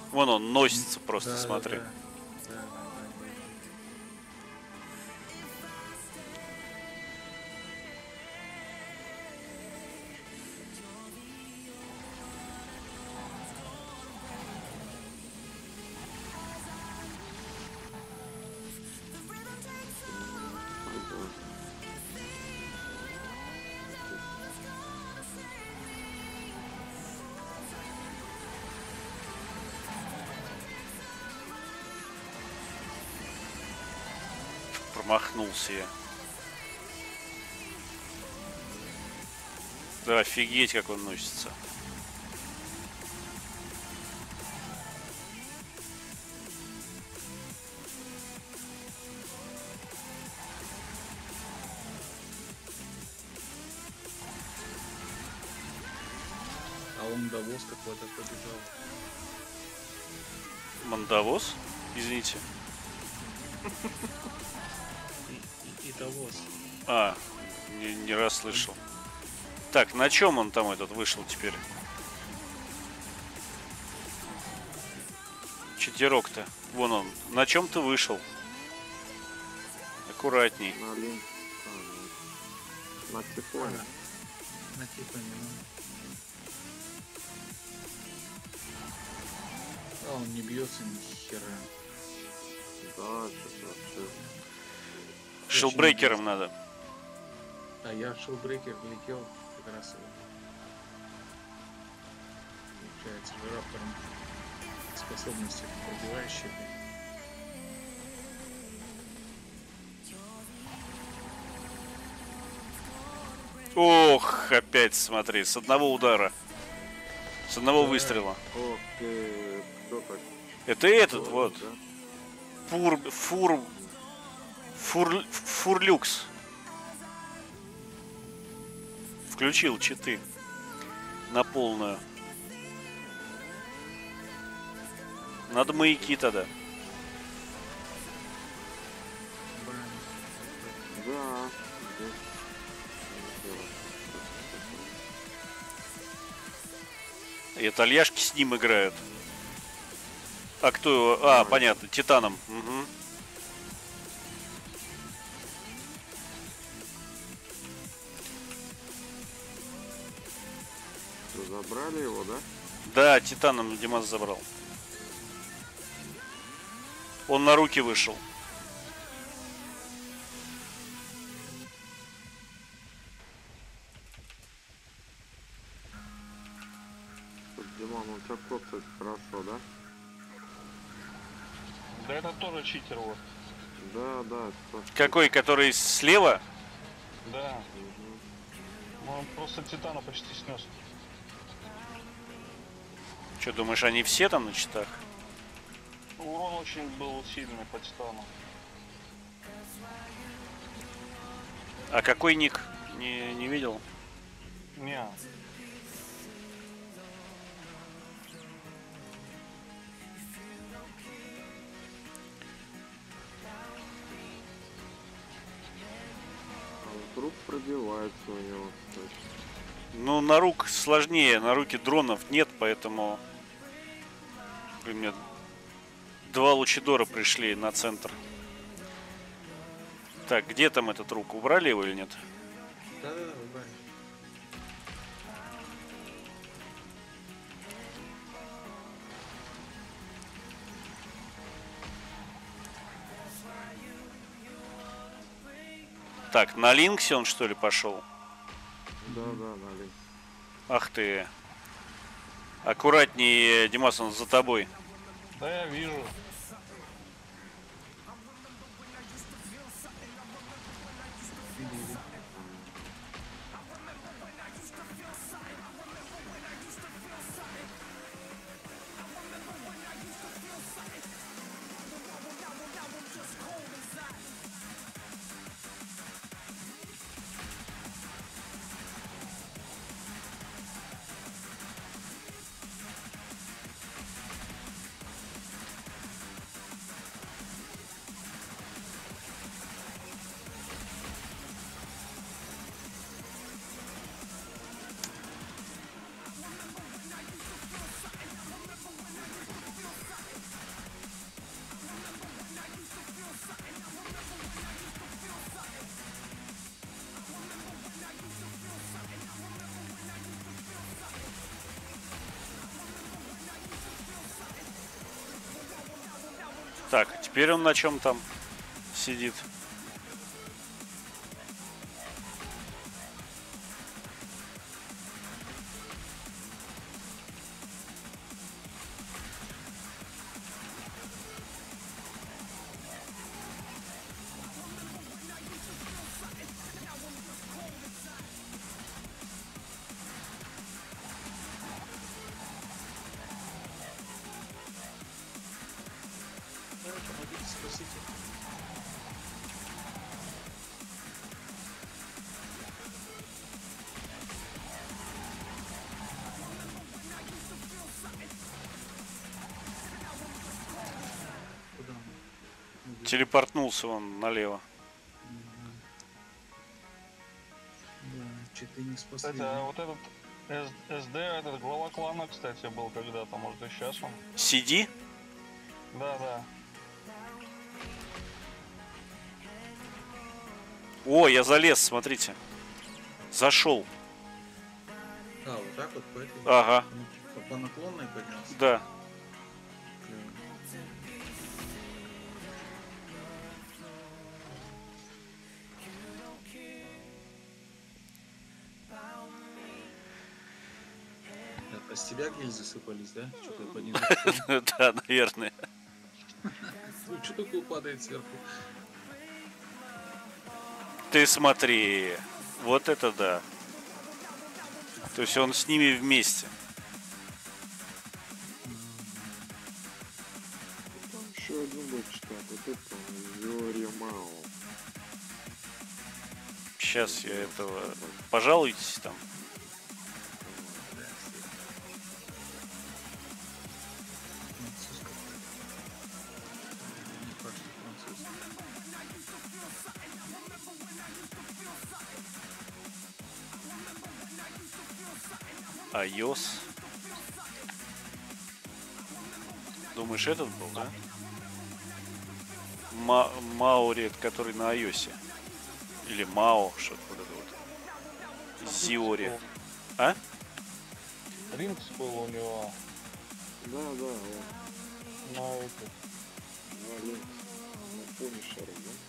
Вон он носится просто, Да, да, смотри. да. Да, да, да, вижу. Ага. Промахнулся я. Да, офигеть, как он носится. А он до воска какой-то побежал. Мандавоз? Извините. И довоз. А, не расслышал. Так, на чем он там этот вышел теперь? Четверок-то. Вон он. На чем ты вышел? Аккуратней. На линк. На тифоне. Ага. На типа не надо. А он не бьется ни хера. Да, что-то вообще. Шилбрейкером надо. А я в шоу-брейкер влетел как раз его. Получается, жираптором способности пробивающие. Ох, опять смотри, с одного удара. С одного Да. выстрела. Ох ты, кто так? Это этот вот. Да? Фурлюкс. Включил читы на полную. Надо маяки тогда. Да. И итальяшки с ним играют. А кто его? А, понятно, Титаном. Угу. Что, забрали его, да? Да, Титаном Димас забрал. Он на руки вышел. Тут, Диман, у тебя код, кстати, хорошо, да? Да это тоже читер вот. Да, да. Это Какой, который слева? Да. Он просто Титана почти снес. Что, думаешь, они все там на читах? Урон очень был сильный по Титану. А какой ник? Не видел? Не. А вдруг пробивается у него, кстати. Ну, на рук сложнее, на руки дронов нет, поэтому... Блин, мне 2 лучидора пришли на центр. Так, где там этот рук? Убрали его или нет? Да, убрали. Так, на Линксе он что ли пошел? Да, да, налей. Ах ты. Аккуратнее, Димас, он за тобой. Да я вижу. Так, а теперь он на чем там сидит? Помогите, спасите. Куда он? Телепортнулся он налево. Да, что-то не спасли. Кстати, а вот этот СД, этот глава клана, кстати, был когда-то, может и сейчас он. Сиди. Да. О, я залез, смотрите. Зашел. А, вот так вот по этой. Ага. Ну, типа, по наклонной поднялся. Да. Клево. Это с тебя гильзы сыпались, да? Что-то по низу. Да, наверное. Ну, что такое падает сверху? Ты смотри. Вот это да. То есть он с ними вместе. Там еще один был читать. Вот это Зиори Мао. Сейчас я этого... Пожалуйтесь там. Француз какой-то. Не факт, что француз. iOS. Думаешь, этот был, да? Маури, который на iOS. Или Мао, что-то вот это вот. Зиори. А? Ринкс был у него Да, вот. на этот. Валент. На Пунишере, да?